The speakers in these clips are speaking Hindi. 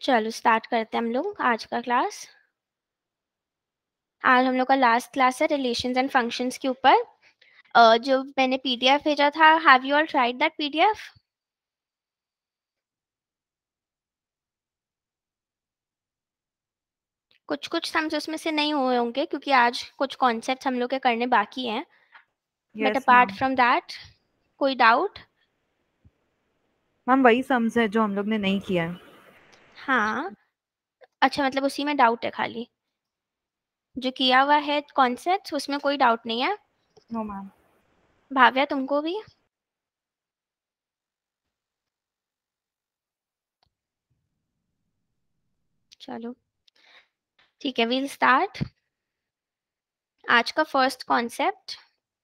चलो स्टार्ट करते हैं हम लोग आज का क्लास। आज हम लोग का लास्ट क्लास है रिलेशंस एंड फंक्शंस के ऊपर। जो मैंने पीडीएफ भेजा था, have you all tried that PDF? कुछ कुछ सम्स उसमें से नहीं हुए होंगे क्योंकि आज कुछ कॉन्सेप्ट्स हम लोग के करने बाकी हैं। But yes apart ma'am. From that कोई डाउट? मैम वही सम्स है जो हम लोग ने नहीं किया है। हाँ, अच्छा, मतलब उसी में डाउट है खाली। जो किया हुआ है कॉन्सेप्ट्स उसमें कोई डाउट नहीं है। No ma'am. भाव्या तुमको भी? चलो ठीक है, वील स्टार्ट। आज का फर्स्ट कॉन्सेप्ट,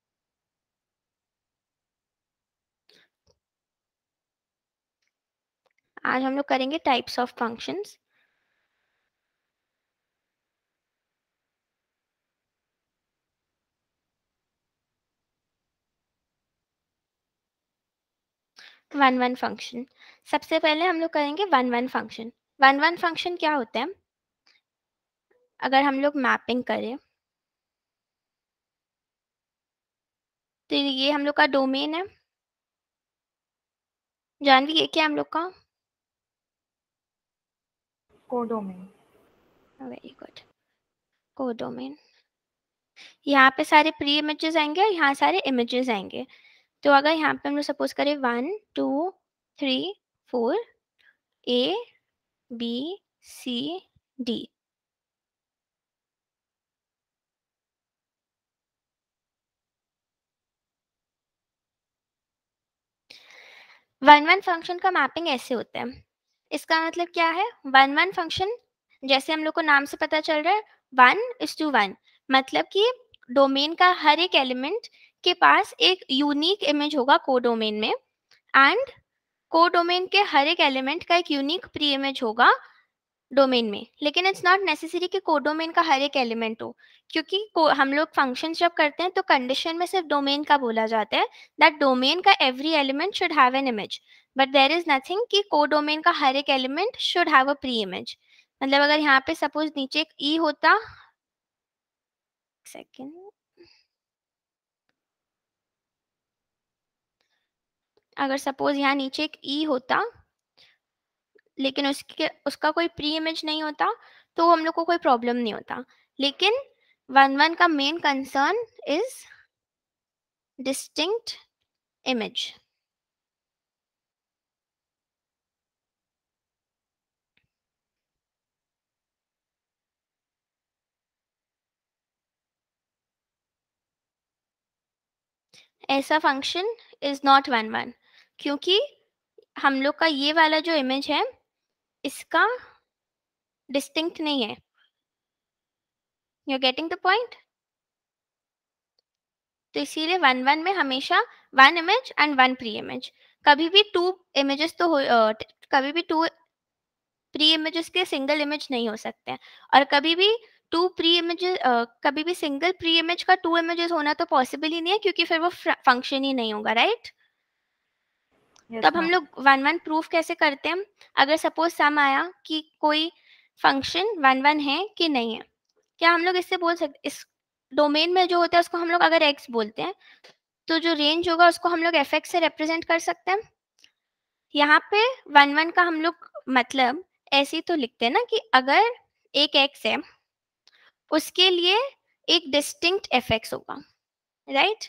आज हम लोग करेंगे types of functions. One one function. सबसे पहले हम लोग करेंगे one one function. One one function क्या होते हैं? अगर हम लोग मैपिंग करें तो ये हम लोग का डोमेन है। जानवी, ये क्या है हम लोग का? कोडोमेन। Very good, codomain. यहाँ पे सारे प्री इमेजेस आएंगे और यहाँ सारे इमेजेस आएंगे। तो अगर यहाँ पे हम लोग सपोज करें 1 2 3 4 A B C D, one one function का मैपिंग ऐसे होता है। इसका मतलब क्या है? वन वन फंक्शन, जैसे हम लोग को नाम से पता चल रहा है, 1:1, मतलब कि डोमेन का हर एक एलिमेंट के पास एक यूनिक इमेज होगा कोडोमेन में, एंड कोडोमेन के हर एक एलिमेंट का एक यूनिक प्री इमेज होगा डोमेन में। लेकिन इट्स नॉट नेसेसरी कि कोडोमेन का हर एक एलिमेंट हो, क्योंकि हम लोग फंक्शंस जब करते हैं तो कंडीशन में सिर्फ डोमेन का बोला जाता है, दैट डोमेन का every element should have an image. But there is nothing कि कोडोमेन का हर एक element should have a pre image. मतलब अगर यहाँ पे सपोज नीचे एक ई होता, सेकेंड, अगर सपोज यहाँ नीचे एक ई होता लेकिन उसका कोई प्री इमेज नहीं होता तो हम लोग को कोई प्रॉब्लम नहीं होता। लेकिन वन वन का main concern is distinct image. ऐसा function is not one one, क्योंकि हम लोग का ये वाला जो इमेज है इसका डिस्टिंक्ट नहीं है। You are getting the point? तो इसीलिए वन वन में हमेशा one image and one pre image. कभी भी टू इमेजेस तो कभी भी टू प्री इमेजेस के सिंगल इमेज नहीं हो सकते हैं, और कभी भी टू प्री इमेजेस कभी भी सिंगल प्री इमेज का टू इमेजेस होना तो पॉसिबल ही नहीं है, क्योंकि फिर वो फंक्शन ही नहीं होगा, राइट? तो यस अब हम मैम। लोग वन वन प्रूफ कैसे करते हैं? अगर सपोज सम आया कि कोई फंक्शन वन वन है कि नहीं है, क्या हम लोग इससे बोल सकते, इस डोमेन में जो होता है उसको हम लोग अगर एक्स बोलते हैं तो जो रेंज होगा उसको हम लोग एफ एक्स से रिप्रेजेंट कर सकते हैं। यहाँ पे वन वन का हम लोग मतलब ऐसे ही तो लिखते हैं ना कि अगर एक एक्स है उसके लिए एक डिस्टिंक्ट एफ एक्स होगा, right?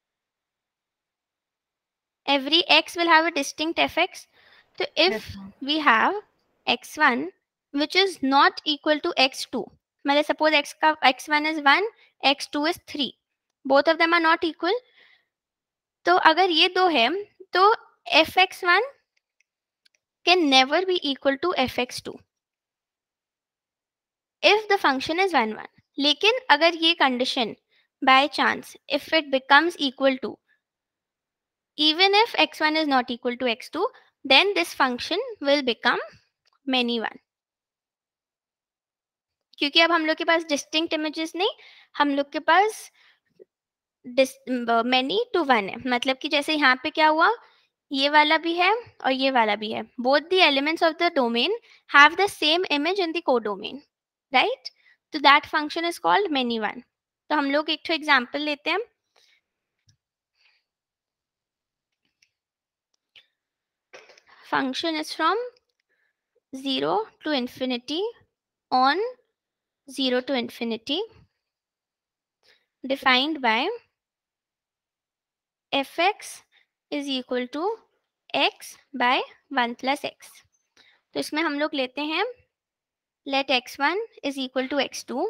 Every x will have a distinct fx. So yes if ma'am. we have x1 which is not equal to x2, मतलब suppose x का x1 is 1, x2 is 3, both of them are not equal, तो अगर ये दो है तो fx1 can never be equal to fx2 if the function is 1 1. लेकिन अगर ये condition by chance if it becomes equal to, even if x1 is not equal to x2, then this function will become many one, क्योंकि अब हम लोग के पास डिस्टिंक्ट इमेजेस नहीं, हम लोग के पास मेनी टू वन है। मतलब कि जैसे यहाँ पे क्या हुआ, ये वाला भी है और ये वाला भी है. Both the elements of the domain have the same image in the codomain, right? तो that function is called many-one. तो हम लोग एक एग्जाम्पल लेते हैं. Function is from 0 to infinity on 0 to infinity, defined by fx is equal to x by 1 plus x. तो इसमें हम लोग लेते हैं let x1 is equal to x2.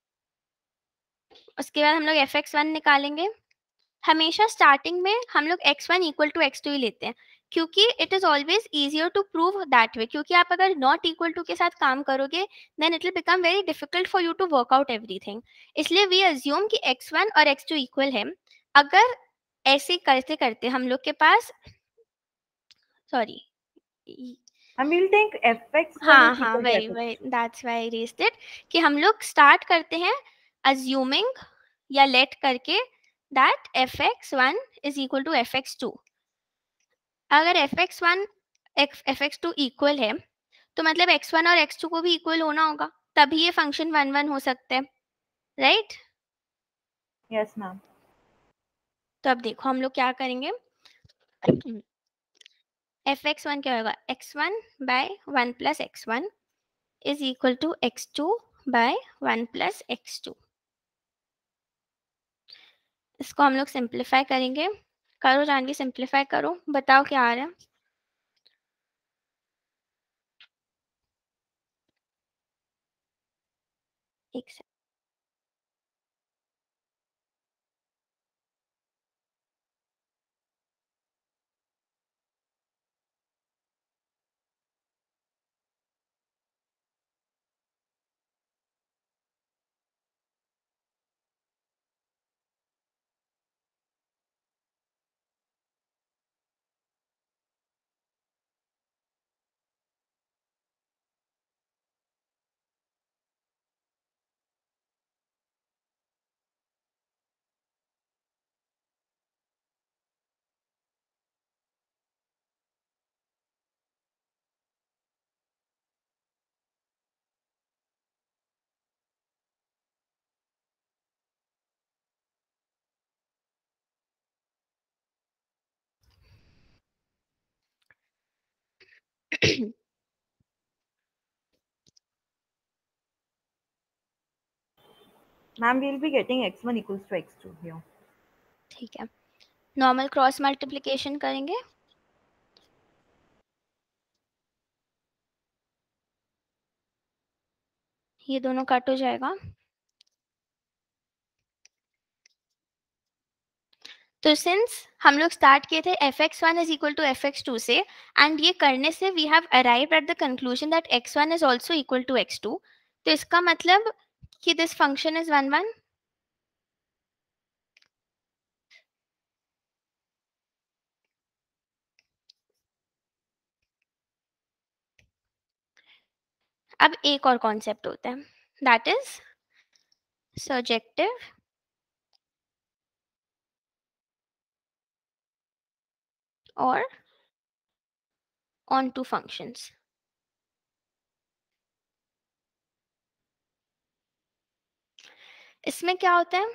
उसके बाद हम लोग fx1 निकालेंगे. हमेशा स्टार्टिंग में हम लोग x1 इक्वल टू x2 ही लेते हैं, क्योंकि it is always easier to prove that way. क्योंकि आप अगर नॉट इक्वल टू के साथ काम करोगे then it will become very difficult for you to work out everything. इसलिए वी अज्यूम कि x1 और x2 इक्वल है. अगर ऐसे करते करते हम लोग के पास sorry I will take fx1 हाँ is हाँ equal to वही वही fx2. That's why I raised it कि हम लोग स्टार्ट करते हैं अज्यूमिंग या लेट करके that fx1 is equal to fx2. अगर fx1 fx2 इक्वल है तो मतलब x1 और x2 को भी इक्वल होना होगा, तभी ये फंक्शन 1 1 हो सकते हैं, राइट? Yes, ma'am. तो अब देखो हम लोग क्या करेंगे. fx1 क्या होगा, x1 by 1 plus x1 is equal to x2 by 1 plus x2. इसको हम लोग सिंप्लीफाई करेंगे. करो जानवी, सिंप्लीफाई करो, बताओ क्या आ रहा है. एक second. Ma'am, we'll be getting x1 equals to x2 here. ठीक है, नॉर्मल क्रॉस मल्टीप्लिकेशन करेंगे. ये दोनों कट हो जाएगा. तो सिंस हम लोग स्टार्ट किए थे fx1 is equal to fx2 से, एंड ये करने से we have arrived at the conclusion that x1 is also equal to x2. तो इसका मतलब कि दिस फंक्शन इज 1 1. अब एक और कॉन्सेप्ट होता है, दैट इज सर्जेक्टिव और ऑन टू फंक्शंस. इसमें क्या होता है,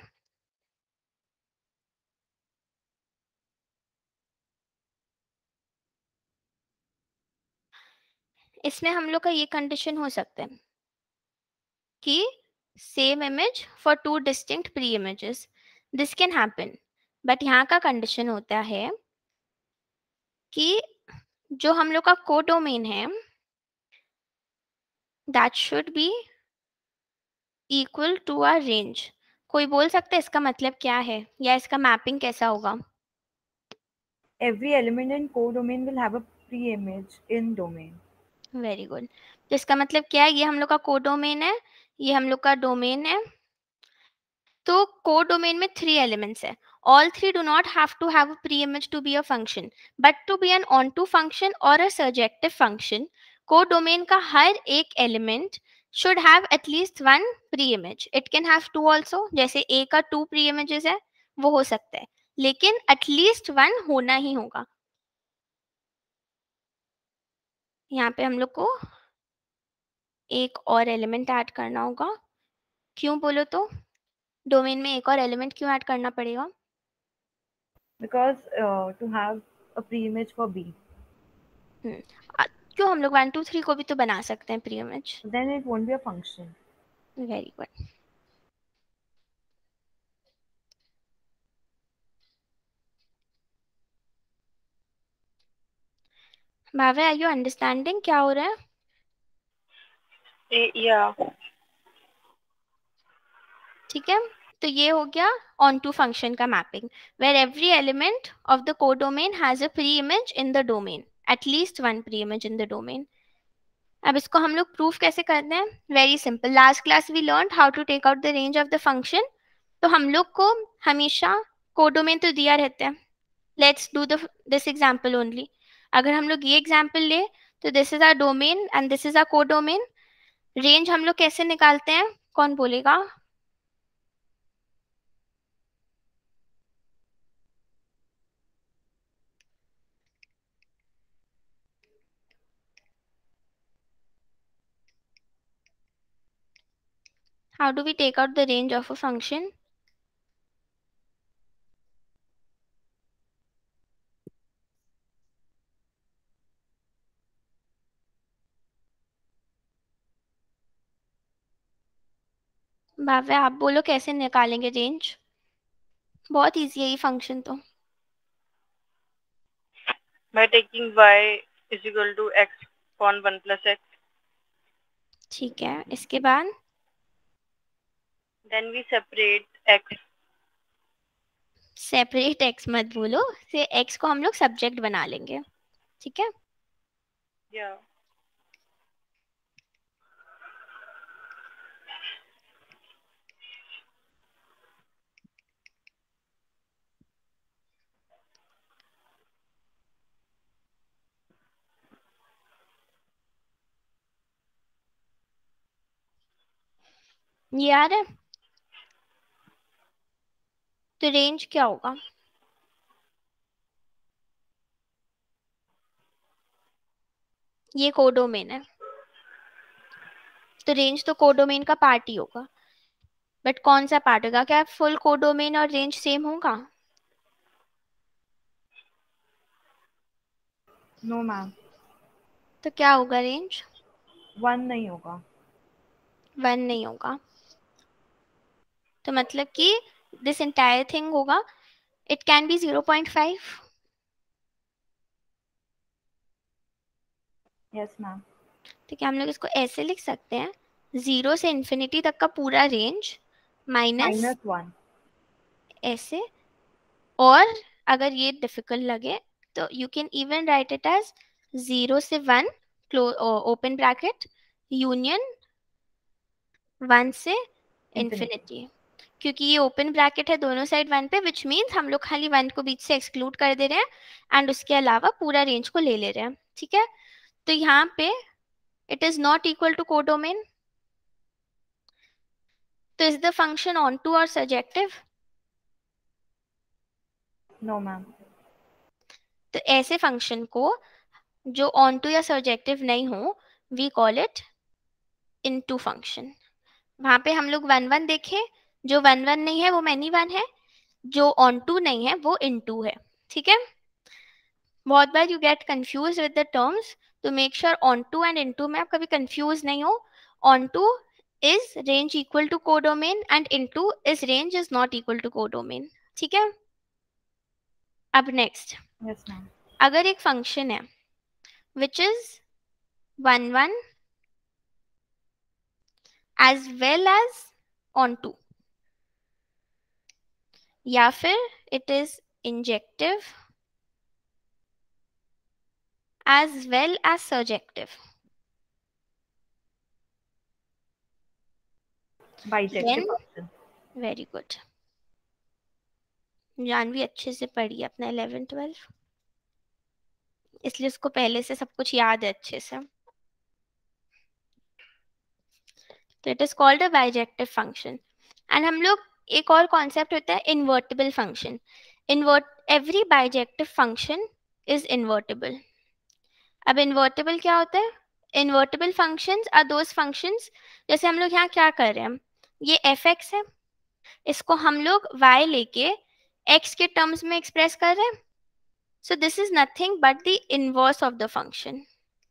इसमें हम लोग का ये कंडीशन हो सकता है कि same image for two distinct pre images. This can happen, but यहाँ का कंडीशन होता है कि जो हम लोग का कोडोमेन है that should be equal to our range. कोई बोल सकता है इसका मतलब क्या है या इसका मैपिंग कैसा होगा? Every element in codomain will have a pre-image in domain. Very good. तो इसका मतलब क्या है, ये हम लोग का कोडोमेन है, ये हम लोग का डोमेन है. तो कोडोमेन में 3 एलिमेंट्स है. All three do not have to have a pre-image to be a function, but to be an onto function or a surjective function, codomain का हर एक element should have at least one pre-image. It can have two also, जैसे A का 2 pre-images है वो हो सकता है, लेकिन at least one होना ही होगा. यहाँ पे हम लोग को एक और एलिमेंट ऐड करना होगा। क्यों बोलो तो? डोमेन में एक और एलिमेंट क्यों ऐड करना पड़ेगा? Because to have a pre-image for B, क्यों? हम लोग 1 2 3 को भी तो बना सकते हैं pre image. then it won't be a function. Very good. Bhave, are you understanding क्या हो रहा है? Yeah. ठीक है, तो ये हो गया ऑन टू फंक्शन का mapping, where every element of the codomain has a pre image in the domain, at least one pre image in the domain. अब इसको हम लोग प्रूफ कैसे करते हैं? Very simple. Last class we learn how to take out the range of the function. तो हम लोग को हमेशा कोडोमेन तो दिया रहता है। Let's do this example only. अगर हम लोग ये एग्जाम्पल ले तो this is our domain and this is our codomain. Range हम लोग कैसे निकालते हैं? कौन बोलेगा? How do we take out the range of a function? भावे, आप बोलो कैसे निकालेंगे रेंज? बहुत इजी है ये फंक्शन तो। By taking y is equal to x upon 1 plus x. ठीक है, इसके बाद Then we separate x. Separate x मत बोलो, से x को हम लोग सब्जेक्ट बना लेंगे। ठीक है, Yeah. ये आ रहा है। तो रेंज क्या होगा? ये कोडोमेन है, तो रेंज तो कोडोमेन का पार्ट ही होगा। बट कौन सा पार्ट होगा? क्या फुल कोडोमेन और रेंज सेम होगा? No ma'am, तो क्या होगा? रेंज 1 नहीं होगा। 1 नहीं होगा। तो मतलब कि दिस एंटायर थिंग होगा, it can be 0.5। Yes ma'am. तो क्या हम लोग इसको ऐसे लिख सकते हैं, 0 से इंफिनिटी तक का पूरा रेंज माइनस -1. ऐसे। और अगर ये डिफिकल्ट लगे तो you can even write it as 0 से 1 ओपन ब्रैकेट यूनियन 1 से Infinity. इंफिनिटी। क्योंकि ये ओपन ब्रैकेट है दोनों साइड 1 पे, विच मीन्स हम लोग खाली 1 को बीच से एक्सक्लूड कर दे रहे हैं एंड उसके अलावा पूरा रेंज को ले ले रहे हैं। ठीक है, तो यहाँ पे it is not equal to codomain. तो is the function onto or surjective? No ma'am. तो ऐसे फंक्शन को जो onto या surjective नहीं हो, we call it into function. वहां पे हम लोग 1 1 देखें, जो 1 1 नहीं है वो many 1 है, जो onto नहीं है वो into है। ठीक है, बहुत बार you get confused with the terms, तो make sure onto and into में आप कभी confused नहीं हो। onto is range equal to codomain and into is range is not equal to codomain। ठीक है, अब नेक्स्ट, Yes ma'am. अगर एक फंक्शन है which is 1 1 as well as onto, या फिर it is injective as well as surjective, Bijective then function. Very good. Janvi अच्छे से पढ़ी अपना 11 12, इसलिए उसको पहले से सब कुछ याद है अच्छे से। तो it is called a bijective function. And हम लोग एक और कॉन्सेप्ट होता है invertible function. Invert every bijective function is invertible. अब इन्वर्टेबल क्या होता है? Invertible functions are those functions, जैसे हम लोग यहाँ क्या कर रहे हैं, ये एफ एक्स है, इसको हम लोग y लेके x के टर्म्स में एक्सप्रेस कर रहे हैं. So this is nothing but the inverse of the function.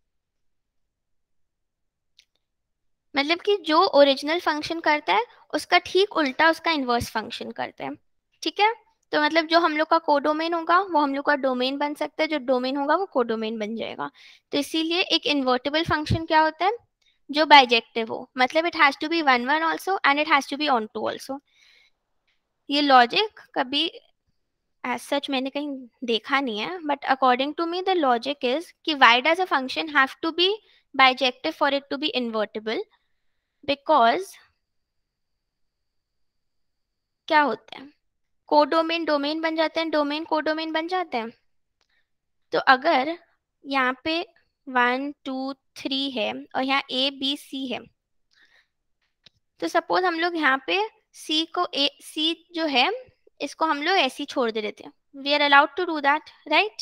मतलब कि जो ओरिजिनल फंक्शन करता है उसका ठीक उल्टा उसका इनवर्स फंक्शन करता है. ठीक है, तो मतलब जो हम लोग का कोडोमेन होगा वो हम लोग का डोमेन बन सकता है, जो डोमेन होगा वो कोडोमेन बन जाएगा. तो इसीलिए एक इन्वर्टेबल फंक्शन क्या होता है? जो बाइजेक्टिव हो, मतलब it has to be one one also and it has to be onto also. ये लॉजिक कभी एज सच मैंने कहीं देखा नहीं है, but according to me the logic is कि why does a function have to be bijective for it to be invertible? Because क्या होता है, कोडोमेन डोमेन बन जाते हैं, डोमेन कोडोमेन बन जाते हैं. तो अगर यहाँ पे 1 2 3 है और यहाँ ए बी सी है, तो सपोज हम लोग यहाँ पे सी को ए सी जो है इसको हम लोग ऐसे ही छोड़ दे देते हैं. We are allowed to do that, right?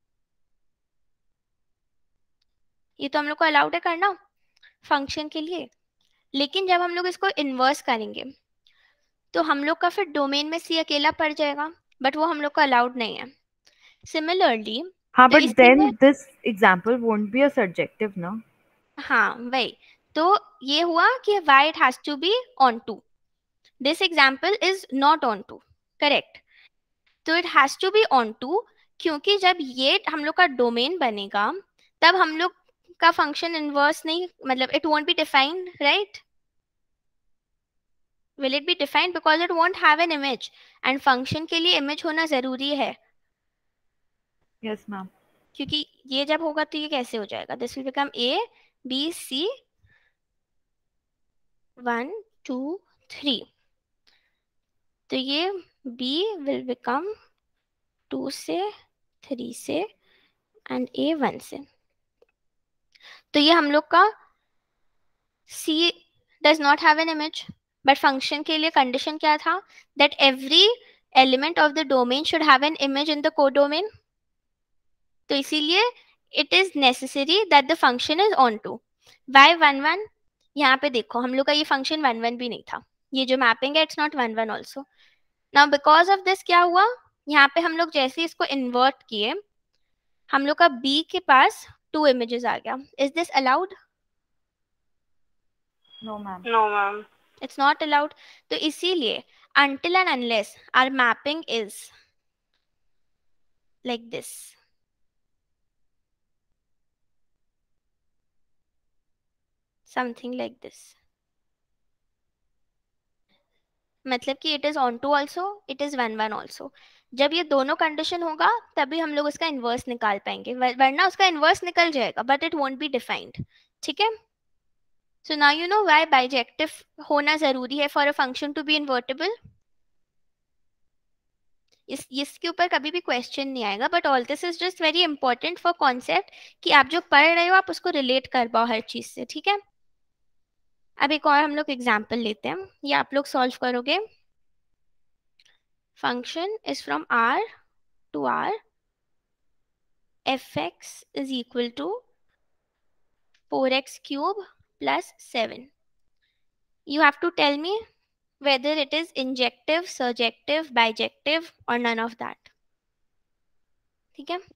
ये तो हम लोग को अलाउड है करना फंक्शन के लिए. लेकिन जब हम लोग इसको इन्वर्स करेंगे तो हम लोग का फिर डोमेन में सी अकेला पड़ जाएगा, बट वो हम लोग को अलाउड नहीं है. सिमिलरली हाँ, तो but then इसीलिए this example won't be a surjective, ना? हाँ वही, तो ये हुआ कि why it has to be on to. This example is not on to, correct? तो it has to be on to क्योंकि जब ये हम लोग का डोमेन बनेगा तब हम लोग का फंक्शन इनवर्स नहीं, मतलब it won't be defined, right? Will it be defined? Because it won't have an image, and function के लिए image होना जरूरी है. Yes, ma'am. क्योंकि ये जब होगा तो ये कैसे हो जाएगा? This will become A B C 1 2 3. तो ये b विल बिकम 2 से 3 से एंड a 1 से. तो ये हम लोग का c does not have an image, but function के लिए कंडीशन क्या था? That every element of the domain should have an image in the codomain. तो इसीलिए it is necessary that the function is onto. Why 1 1? यहाँ पे देखो हम लोग का ये फंक्शन 1 1 भी नहीं था, ये जो मैपिंग है it's not 1 1 also. Now because of this क्या हुआ, यहाँ पे हम लोग जैसे इसको इन्वर्ट किए हम लोग का b के पास 2 इमेजेस आ गया. Is this allowed? No, ma'am. No, ma'am. It's not allowed. तो इसीलिए until and unless our mapping is like this, something like this, मतलब कि it is onto also it is 1 1 also. जब ये दोनों कंडीशन होगा तभी हम लोग उसका इनवर्स निकाल पाएंगे, वरना उसका इनवर्स निकल जाएगा but it won't be defined. ठीक है, so now you know why bijective होना जरूरी है for a function to be invertible. इसके ऊपर कभी भी क्वेश्चन नहीं आएगा, but all this is just very important for concept कि आप जो पढ़ रहे हो आप उसको रिलेट कर पाओ हर चीज से. ठीक है, अब एक और हम लोग एग्जाम्पल लेते हैं, ये आप लोग सॉल्व करोगे. Function is from r to r, fx is equal to 4x cube plus 7. You have to tell me whether it is injective, surjective, bijective or none of that. ठीक है,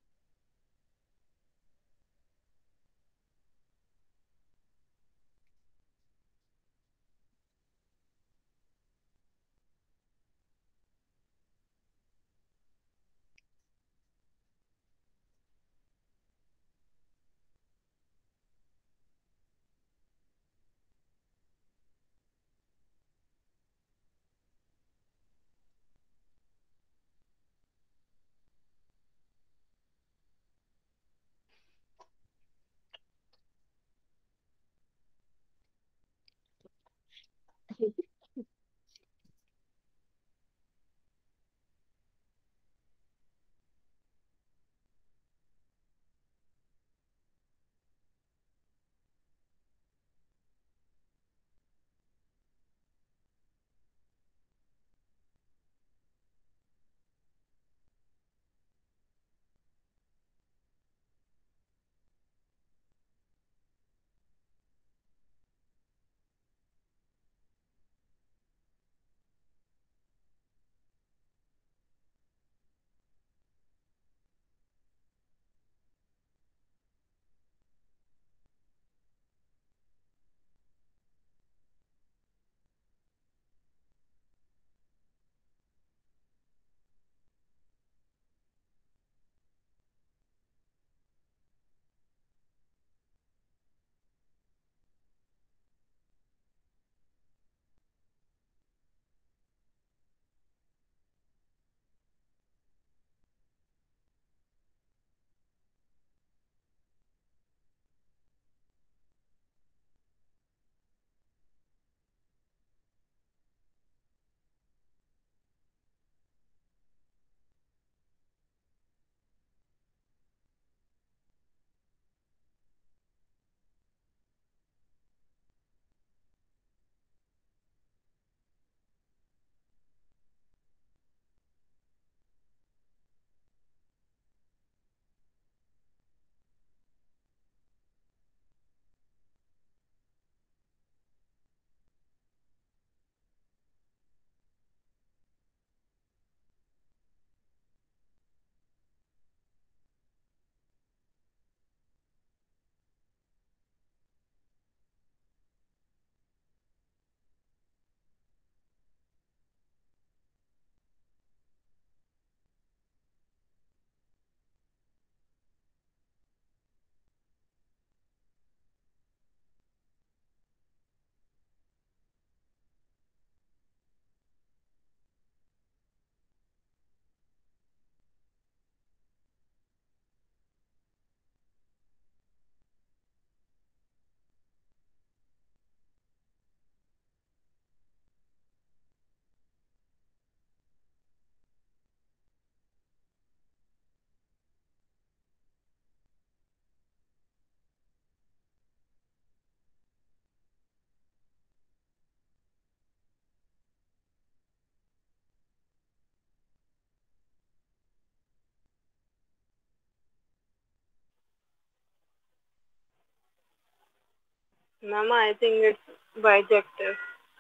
Ma'am, I think it's bijective.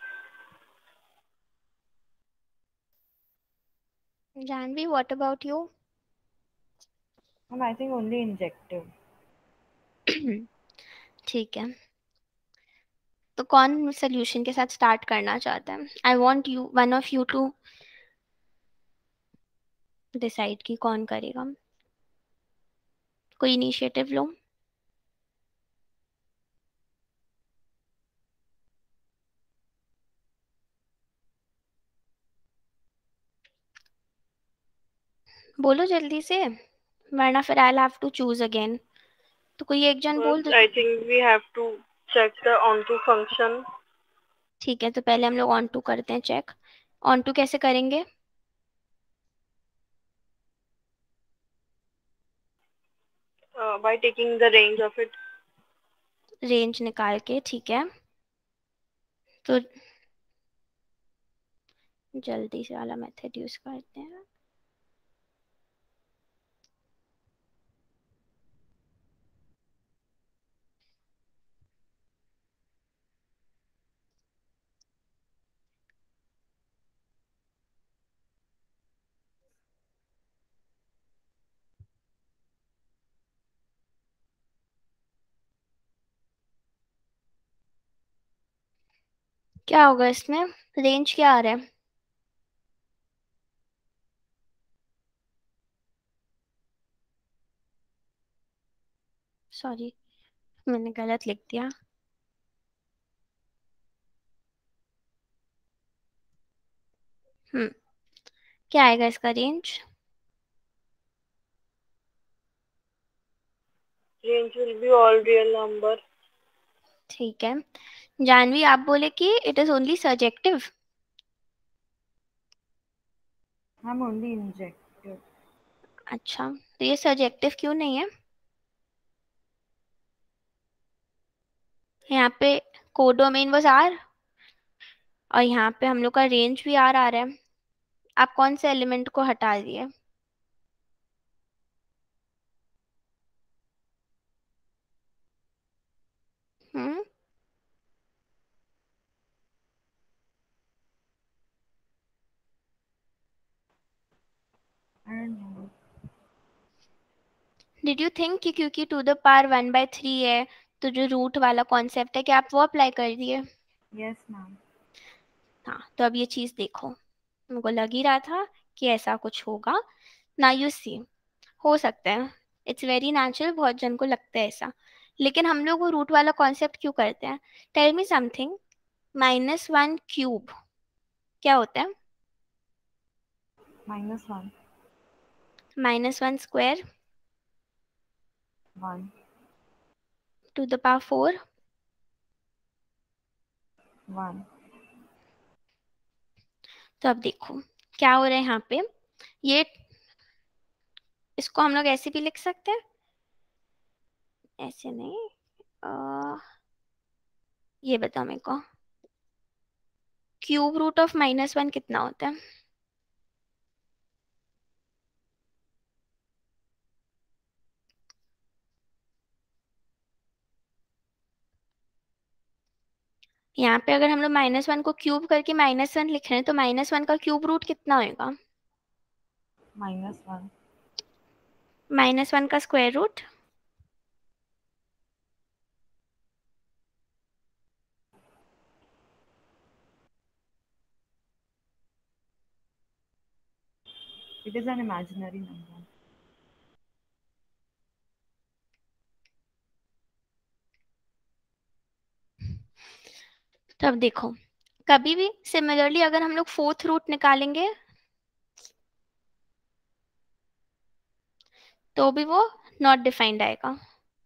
Janvi, what about you? I think only injective. ठीक है, तो कौन सोल्यूशन के साथ स्टार्ट करना चाहता है? I want you, one of you to decide कि कौन करेगा. कोई इनिशिएटिव लो. बोलो जल्दी से, वरना फिर I have to choose again. तो कोई एक जन बोल First, दो. I think we have to check the onto function. ठीक है, तो पहले हम लोग ऑन टू करते हैं चेक. ऑन टू कैसे करेंगे? By taking the range of it. Range निकाल के. ठीक है, तो जल्दी से वाला मेथड यूज करते हैं. क्या होगा इसमें? रेंज क्या आ रहा है? सॉरी, मैंने गलत लिख दिया. क्या आएगा इसका range? Range will be all real number. ठीक है, जानवी आप बोले कि it is only surjective. I'm only injective. अच्छा, तो ये सब्जेक्टिव क्यों नहीं है? यहाँ पे कोडोमेन वाज आर, और यहाँ पे हम लोग का रेंज भी आर आ रहा है. आप कौन से एलिमेंट को हटा दिए? Hmm I don't know. Did you think कि क्योंकि टू द पावर 1/3 है, तो जो रूट वाला कॉन्सेप्ट है, क्या आप वो अप्लाई कर दिए? Yes, ma'am. हाँ, तो अब ये चीज देखो, मुझको लग ही रहा था कि ऐसा कुछ होगा. ना यू सी, हो सकता है, इट्स वेरी नेचुरल, बहुत जन को लगता है ऐसा. लेकिन हम लोग वो रूट वाला कॉन्सेप्ट क्यों करते हैं? Tell me something. -1 क्यूब क्या होता है? -1. -1 स्क्वायर 1. To the power 4. 1. तो अब देखो क्या हो रहा है यहाँ पे. ये, इसको हम लोग ऐसे भी लिख सकते हैं, ऐसे नहीं. ये बताओ मेरे को, क्यूब रूट ऑफ -1 कितना होता है? यहाँ पे अगर हम लोग -1 को क्यूब करके -1 लिख रहे हैं, तो -1 का क्यूब रूट कितना होगा? -1. -1 का square root? It is an imaginary number. तो अब देखो, कभी भी सिमिलरली अगर हम लोग फोर्थ रूट निकालेंगे, तो भी वो नॉट डिफाइंड आएगा.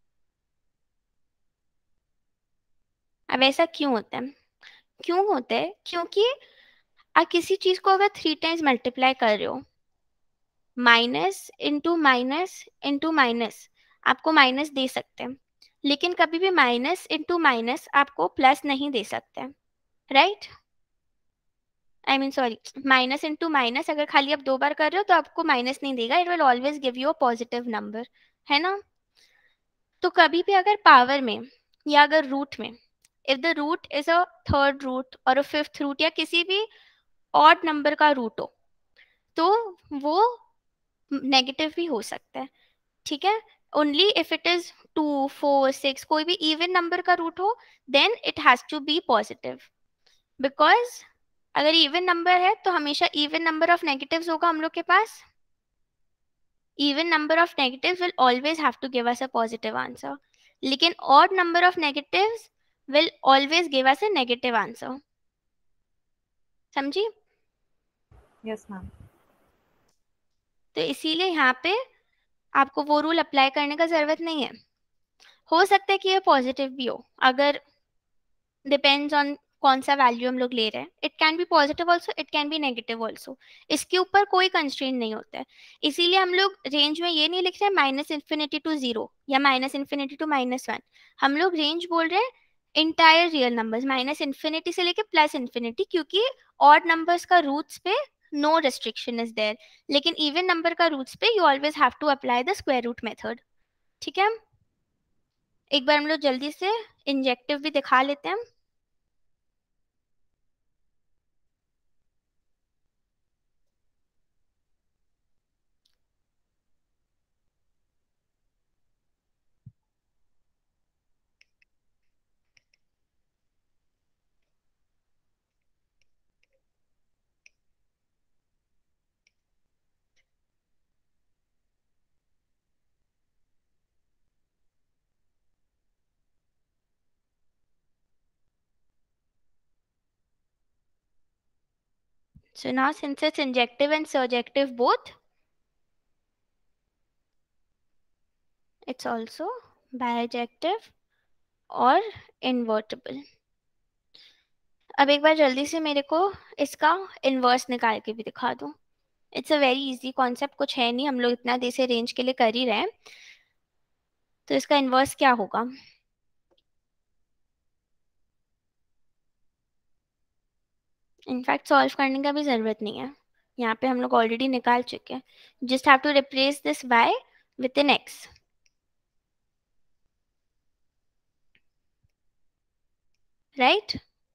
अब ऐसा क्यों होता है? क्यों होता है? क्योंकि आप किसी चीज को अगर 3 टाइम्स मल्टीप्लाई कर रहे हो, minus into minus into minus आपको माइनस दे सकते हैं, लेकिन कभी भी माइनस इंटू माइनस आपको प्लस नहीं दे सकते, right? I mean sorry, minus into minus अगर खाली आप 2 बार कर रहे हो तो आपको माइनस नहीं देगा, it will always give you a positive number, है ना? तो कभी भी अगर पावर में या अगर रूट में if the root is a third root और अ फिफ्थ रूट या किसी भी ऑड नंबर का रूट हो तो वो नेगेटिव भी हो सकता है, ठीक है। ओनली इफ इट इज 2 4 6 कोई भी इवन नंबर का रूट हो then it has to be positive, because अगर इवन नंबर है तो हमेशा इवन नंबर ऑफ नेगेटिव्स होगा हम लोग के पास। Even number of negatives will always have to give us a positive answer, लेकिन odd number of negatives will always give us a negative answer, समझी। Yes, ma'am. तो इसीलिए यहाँ पे आपको वो रूल अप्लाई करने का जरूरत नहीं है। हो सकता है कि ये पॉजिटिव भी हो, अगर डिपेंड्स ऑन कौन सा वैल्यू हम लोग ले रहे हैं। It can be positive also, it can be negative also, इसके ऊपर कोई कंस्ट्रेंट नहीं होता है। इसीलिए हम लोग रेंज में ये नहीं लिख रहे -∞ to 0 या -∞ to -1, हम लोग रेंज बोल रहे हैं इंटायर रियल नंबर्स -∞ से लेके +∞, क्योंकि ऑड नंबर्स का रूट्स पे नो रेस्ट्रिक्शन इज देयर, लेकिन इवन नंबर का रूट्स पे you always have to apply the square root method, ठीक है। एक बार हम लोग जल्दी से इंजेक्टिव भी दिखा लेते हैं। So now since it's injective and surjective both, it's also bijective और invertible। अब एक बार जल्दी से मेरे को इसका इनवर्स निकाल के भी दिखा दो। It's a very easy concept, कुछ है नहीं, हम लोग इतना देर से रेंज के लिए कर ही रहे हैं। तो इसका इनवर्स क्या होगा? इनफैक्ट सॉल्व करने का भी जरूरत नहीं है, यहाँ पे हम लोग ऑलरेडी निकाल चुके हैं। Just have to replace this y with in x, right.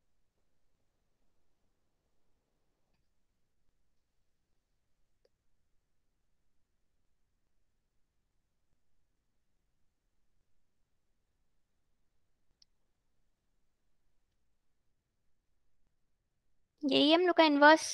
यही हम लोग का इनवर्स।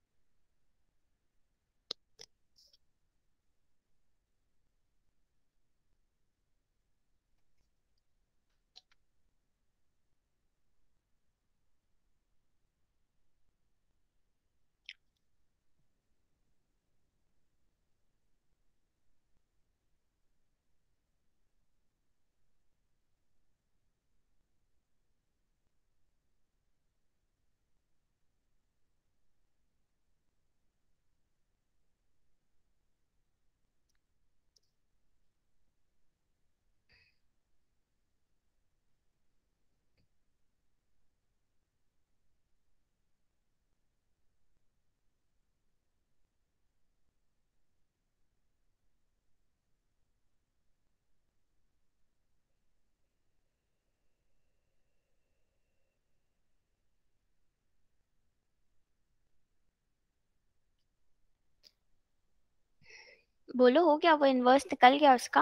बोलो हो गया, वो इनवर्स निकल गया उसका।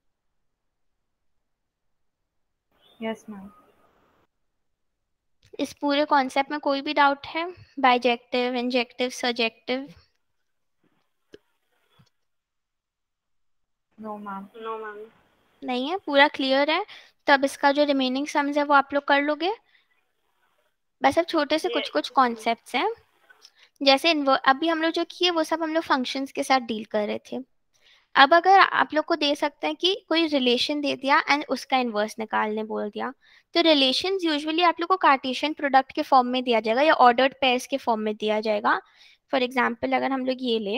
Yes, ma'am. इस पूरे कॉन्सेप्ट में कोई भी डाउट है? Bijective, injective, surjective? No, ma'am. No, ma'am. नहीं है, पूरा क्लियर है। तब इसका जो रिमेनिंग सम्स है वो आप लोग कर लोगे। बस अब छोटे से कुछ कुछ कॉन्सेप्ट्स हैं, जैसे अभी हम लोग जो किए वो सब हम लोग फंक्शंस के साथ डील कर रहे थे। अब अगर आप लोग को दे सकते हैं कि कोई रिलेशन दे दिया एंड उसका इनवर्स निकालने बोल दिया, तो रिलेशंस यूजुअली आप लोग को कार्टेशियन प्रोडक्ट के फॉर्म में दिया जाएगा या ऑर्डर्ड पेयर्स के फॉर्म में दिया जाएगा। फॉर एग्जाम्पल अगर हम लोग ये ले,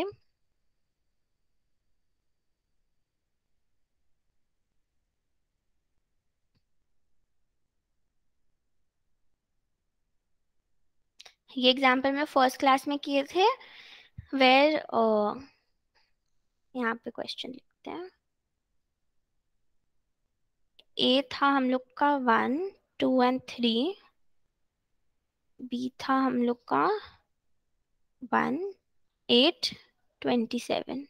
ये एग्जाम्पल में फर्स्ट क्लास में किए थे, वेर यहाँ पे क्वेश्चन लिखते हैं। ए था हम लोग का 1 2 and 3, बी था हम लोग का 1, 8, 27,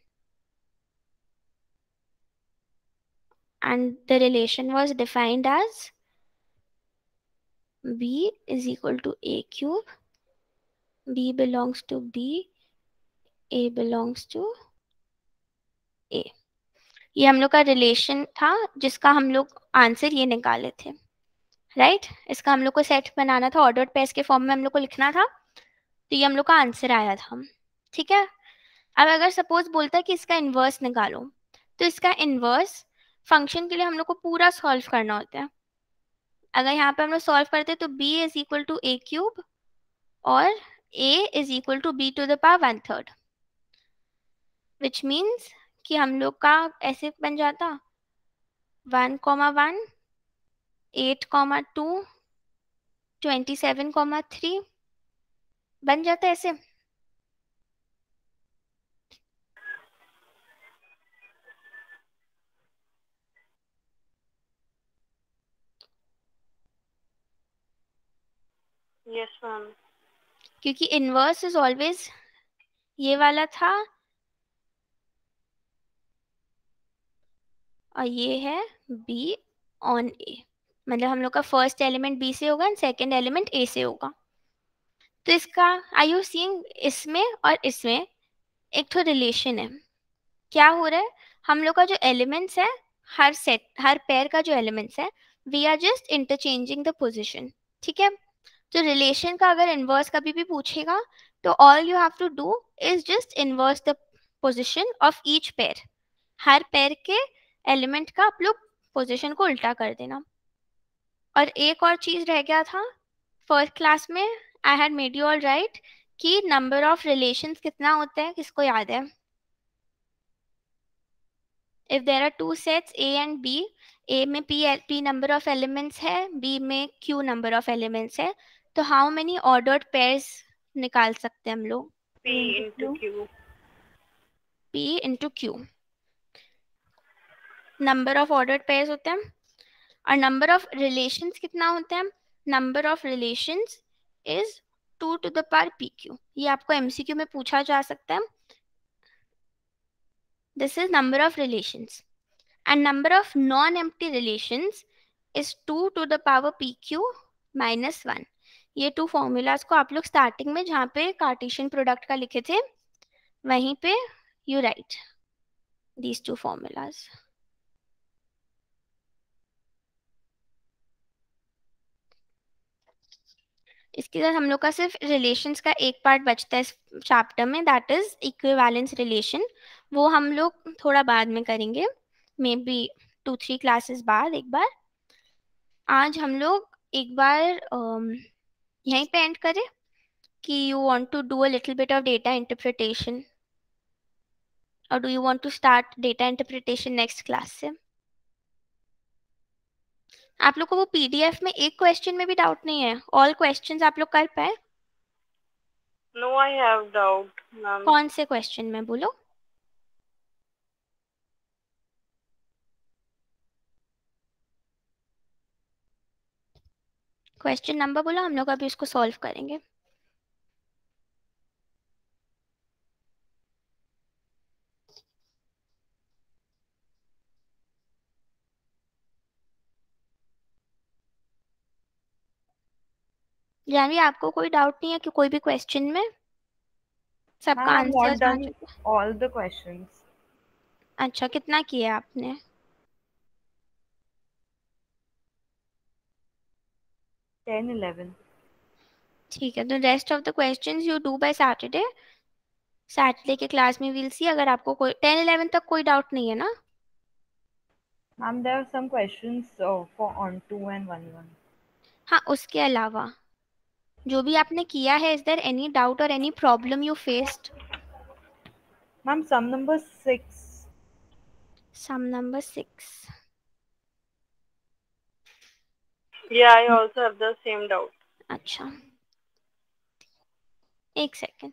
and the relation was defined as b is equal to a cube, b belongs to b, a belongs to a. ये हम लोग का रिलेशन था जिसका हम लोग आंसर ये निकाले थे, राइट इसका हम लोग को सेट बनाना था, ऑर्डर्ड पेयर्स के फॉर्म में हम लोग को लिखना था, तो ये हम लोग का आंसर आया था, ठीक है। अब अगर सपोज बोलता है कि इसका इन्वर्स निकालो, तो इसका इन्वर्स फंक्शन के लिए हम लोग को पूरा सॉल्व करना होता है। अगर यहाँ पे हम लोग सॉल्व करते हैं तो b is equal to a cube और a is equal to b to the power 1/3, which means कि हम लोग का ऐसे बन जाता 1,1, 8,2, 27,3 बन जाता ऐसे। Yes, ma'am. क्योंकि इनवर्स इज ऑलवेज ये वाला था और ये है b ऑन a, मतलब हम लोग का फर्स्ट एलिमेंट b से होगा एंड सेकंड एलिमेंट a से होगा। तो इसका आई यू सीइंग इसमें और इसमें एक तो रिलेशन है, क्या हो रहा है हम लोग का जो एलिमेंट्स है हर पेयर का जो एलिमेंट्स है we are just interchanging the position, ठीक है। तो रिलेशन का अगर इनवर्स कभी भी पूछेगा तो all you have to do is just inverse the position of each pair, हर पेयर के एलिमेंट का आप लोग पोजीशन को उल्टा कर देना। और एक और चीज रह गया था फर्स्ट क्लास में, I had made you all write कि नंबर ऑफ रिलेशंस कितना होता है, किसको याद है? If there are two sets A and B, A में p नंबर ऑफ एलिमेंट्स है, b में q नंबर ऑफ एलिमेंट्स है, तो हाउ मेनी ऑर्डर्ड पेयर्स निकाल सकते हैं हम लोग? P into Q. p into q number of ordered pairs होते हैं। और नंबर ऑफ रिलेशंस कितना होता है? Number of relations is 2 to the power pq, ये आपको एमसीक्यू में पूछा जा सकता है। This is number of relations and number of non empty relations is 2 to the power pq minus 1। ये टू फॉर्मूलाज को आप लोग स्टार्टिंग में जहाँ पे कार्टेशियन प्रोडक्ट का लिखे थे वहीं पे you write these two formulas. इसके साथ हम लोग का सिर्फ रिलेशंस का एक पार्ट बचता है इस चैप्टर में, दैट इज इक्विवेलेंस रिलेशन। वो हम लोग थोड़ा बाद में करेंगे, मे बी 2-3 क्लासेस बाद एक बार। आज हम लोग एक बार यहीं पे एंड करें कि you want to do a little bit of data interpretation, और do you want to start data interpretation next class से? आप लोग को वो पीडीएफ में एक क्वेश्चन में भी डाउट नहीं है? ऑल क्वेश्चंस आप लोग कर पाए? No, I have doubt, ma'am. कौन से क्वेश्चन में बोलो? क्वेश्चन नंबर बोलो, हम लोग अभी इसको सॉल्व करेंगे। जानवी आपको कोई डाउट नहीं है कि कोई भी क्वेश्चन में? सबका Ma'am, I've आंसर not आ done चुका? all the questions. अच्छा, कितना किया आपने? 10, 11. ठीक है, तो rest of the questions you do by Saturday. Saturday के क्लास में विल सी, अगर आपको कोई 10-11 तक कोई डाउट नहीं है ना? Ma'am, there are some questions for on 2 and 1. हाँ, उसके अलावा जो भी आपने किया है, इज देयर एनी डाउट और any problem you faced? Ma'am, sum number 6. Sum number 6। Yeah, I also have the same doubt. अच्छा, एक सेकेंड।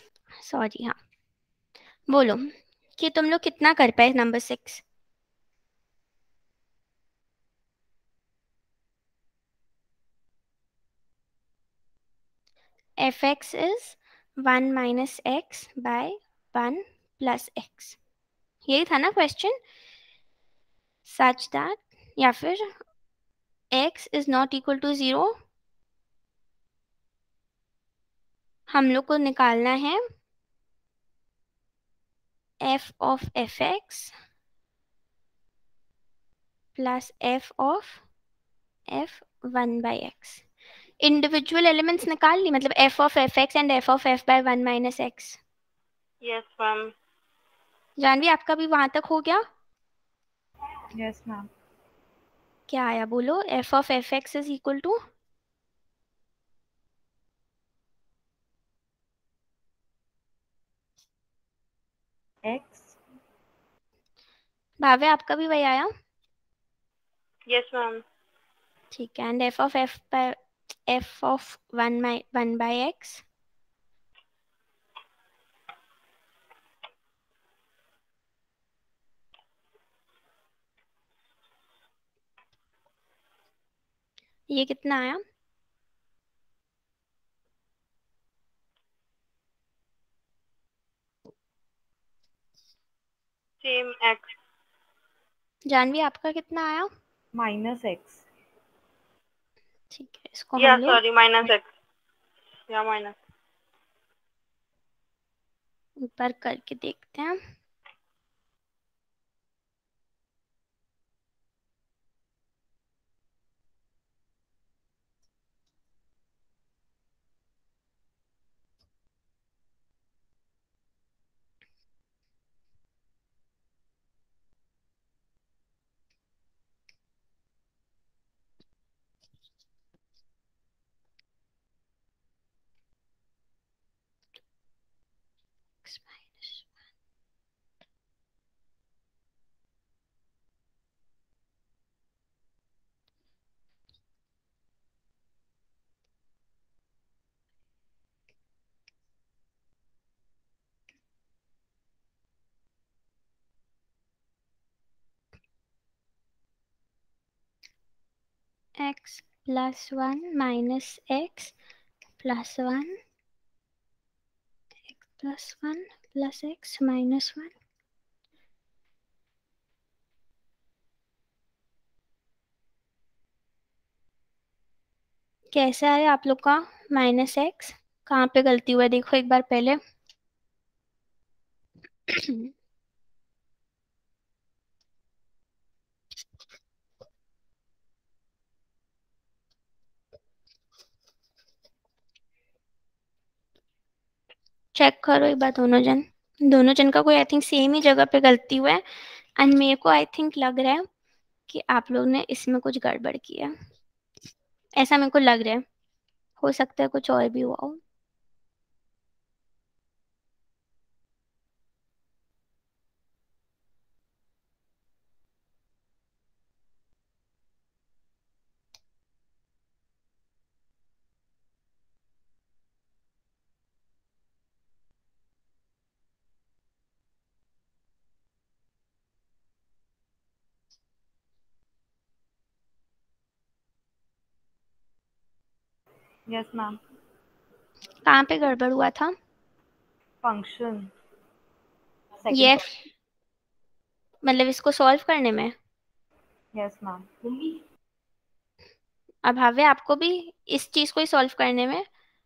सॉरी, हाँ बोलो कि तुम लोग कितना कर पाए number 6? F X is 1 minus X by 1 plus X, यही था ना क्वेश्चन? सच दैट, या फिर x is not equal to 0, हम लोग को निकालना है f of F X plus f of f 1 by X. Individual elements निकाल ली, मतलब f of F X and f of f by 1 minus X. Yes ma'am. Janvi आपका भी वहां तक हो गया? Yes ma'am. क्या आया बोलो? f of F X is equal to X. Bhave आपका भी वही आया? Yes ma'am. ठीक है, and f of 1 by X ये कितना आया? Same X. जानवी आपका कितना आया? Minus X. ठीक है, इसको या हम लोग सॉरी माइनस एक्स या माइनस। ऊपर करके देखते हैं। x plus 1 minus x plus 1 plus 1 plus x minus 1। कैसा है आप लोग का माइनस एक्स? कहाँ पे गलती हुआ है देखो एक बार पहले। चेक करो एक बार दोनों जन का कोई आई थिंक सेम ही जगह पे गलती हुआ है, एंड मेरे को आई थिंक लग रहा है कि आप लोग ने इसमें कुछ गड़बड़ किया है, ऐसा मेरे को लग रहा है। हो सकता है कुछ और भी हुआ हो। Yes ma'am. कहाँ पे गड़बड़ हुआ था? फंक्शन ये सेकंड। मतलब इसको सॉल्व करने में? Yes ma'am. अब भावे आपको भी इस चीज को ही सॉल्व करने में?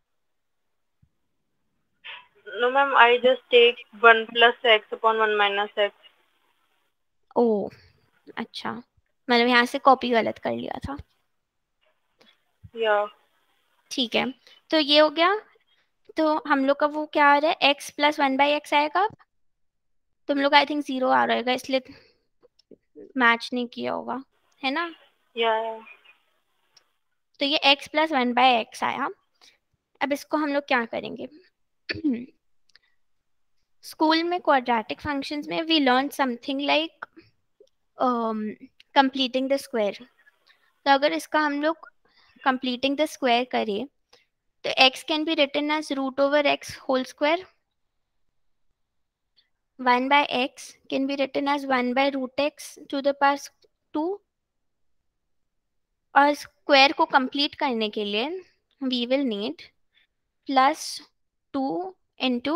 No ma'am, I just take 1 plus X upon 1 minus X. ओ अच्छा, मतलब यहाँ से कॉपी गलत कर लिया था। या ठीक है, तो ये हो गया। तो हम लोग का वो क्या आ रहा है, x प्लस 1 बाई एक्स आएगा। तुम लोग आई थिंक 0 आ रहेगा, इसलिए मैच नहीं किया होगा, है ना? या तो ये x प्लस 1 बाई एक्स आया। अब इसको हम लोग क्या करेंगे? स्कूल में क्वाड्रेटिक फंक्शंस में we learn something like completing the square. तो अगर इसका हम लोग कंप्लीटिंग द स्क्वायर करें तो x can be written as root over x whole square. 1 by x can be written as 1 by root x to the power 2, और स्क्वायर को कंप्लीट करने के लिए we will need +2 into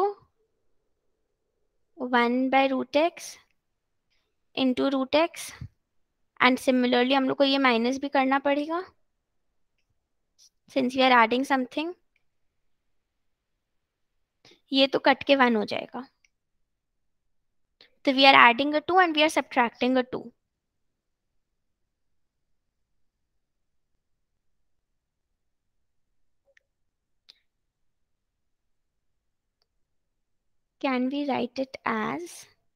1 by root x into root X, and similarly हम लोग को ये माइनस भी करना पड़ेगा since we are adding something. ये तो कट के 1 हो जाएगा, तो we are adding a 2 and we are subtracting a 2. Can we write it as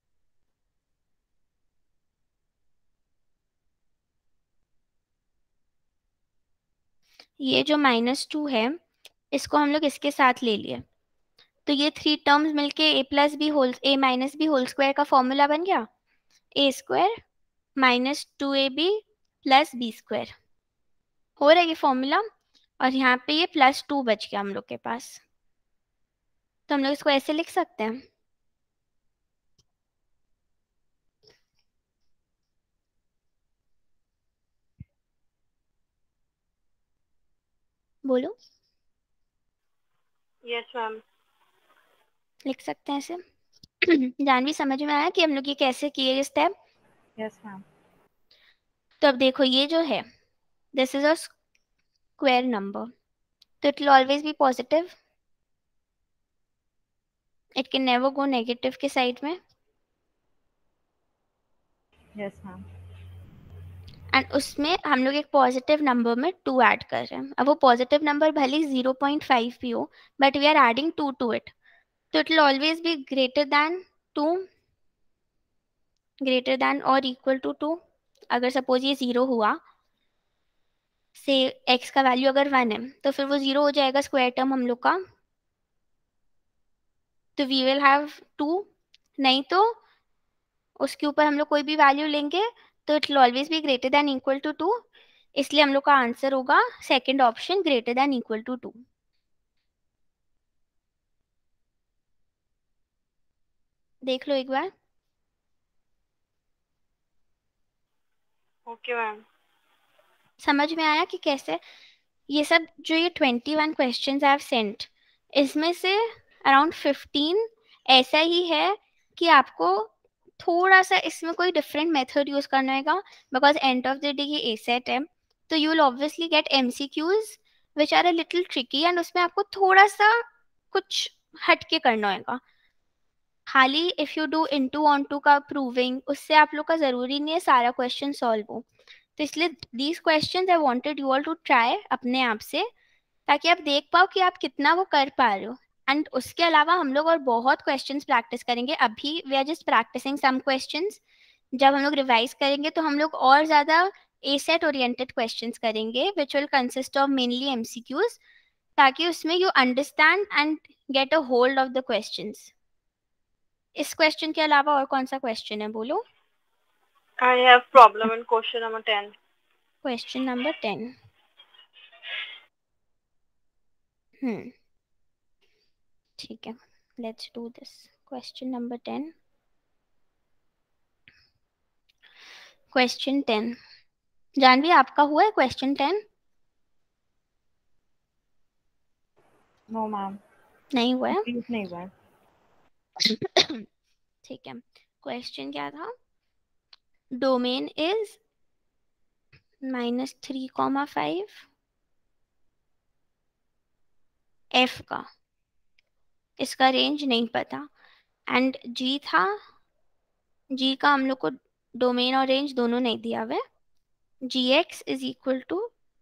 ये जो -2 है इसको हम लोग इसके साथ ले लिए, तो ये 3 टर्म्स मिलके a minus B whole square का फॉर्मूला बन गया. a square -2ab plus B square हो रहा है ये फॉर्मूला, और यहाँ पे ये +2 बच गया हम लोग के पास, तो हम लोग इसको ऐसे लिख सकते हैं. बोलो. Yes, ma'am. लिख सकते हैं ऐसे. जानवी समझ में आया कि हम लोग ये कैसे किए ये स्टेप? Yes, ma'am. तो अब देखो ये जो है this is a square number, तो it will always be positive, it can never go negative के साइड में. Yes, ma'am. एंड उसमें हम लोग एक पॉजिटिव नंबर में 2 ऐड कर रहे हैं. अब वो पॉजिटिव नंबर भले 0.5 भी हो, but we are adding 2 to it, तो it will always be greater than 2, greater than और इक्वल टू 2. अगर सपोज ये 0 हुआ, से x का वैल्यू अगर 1 है, तो फिर वो 0 हो जाएगा स्क्वायर टर्म हम लोग का, तो वी विल हैव 2. नहीं तो उसके ऊपर हम लोग कोई भी वैल्यू लेंगे तो it will always be greater than equal to 2, इसलिए हम लोग का आंसर होगा second option, greater than equal to 2. देख लो एक बार. Okay, ma'am. समझ में आया कि कैसे ये सब जो ये 21 क्वेश्चंस आई हैव सेंट, इसमें से अराउंड 15 ऐसा ही है कि आपको थोड़ा सा इसमें कोई डिफरेंट मेथड यूज करना होगा, because end of the day ये ए सेट है, तो you will obviously get MCQs which are a little tricky, and उसमें आपको थोड़ा सा कुछ हटके करना होगा. खाली if you do into onto का प्रूविंग, उससे आप लोग का जरूरी नहीं है सारा क्वेश्चन सॉल्व हो. तो इसलिए these questions I wanted you all to try अपने आप से, ताकि आप देख पाओ कि आप कितना वो कर पा रहे हो. एंड उसके अलावा हम लोग और बहुत क्वेश्चंस प्रैक्टिस करेंगे. अभी we are just practicing some questions. जब हम लोग रिवाइज करेंगे तो हम लोग और ज़्यादा ए सेट ओरिएंटेड क्वेश्चंस करेंगे which will consist of mainly MCQs, ताकि उसमें you understand and get a hold of the questions. इस क्वेश्चन के अलावा और कौन सा क्वेश्चन है बोलो. I have problem in question number 10. Question number 10. ठीक है, let's do this. Question number 10. Question 10. Janvi आपका हुआ है क्वेश्चन 10? No, ma'am. नहीं हुआ है. Please नहीं हुआ है. ठीक है. क्वेश्चन क्या था? डोमेन इज -3,5 f का, इसका रेंज नहीं पता, एंड g था, g का हम लोग को डोमेन और रेंज दोनों नहीं दिया हुआ है. gx is equal to